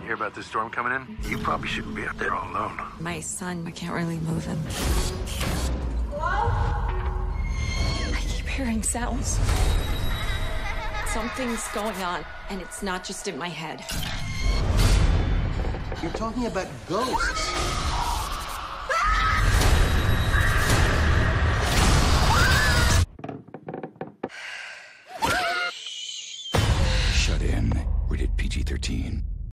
Hear about this storm coming in? You probably shouldn't be out there all alone. My son, I can't really move him. I keep hearing sounds. Something's going on, and it's not just in my head. You're talking about ghosts.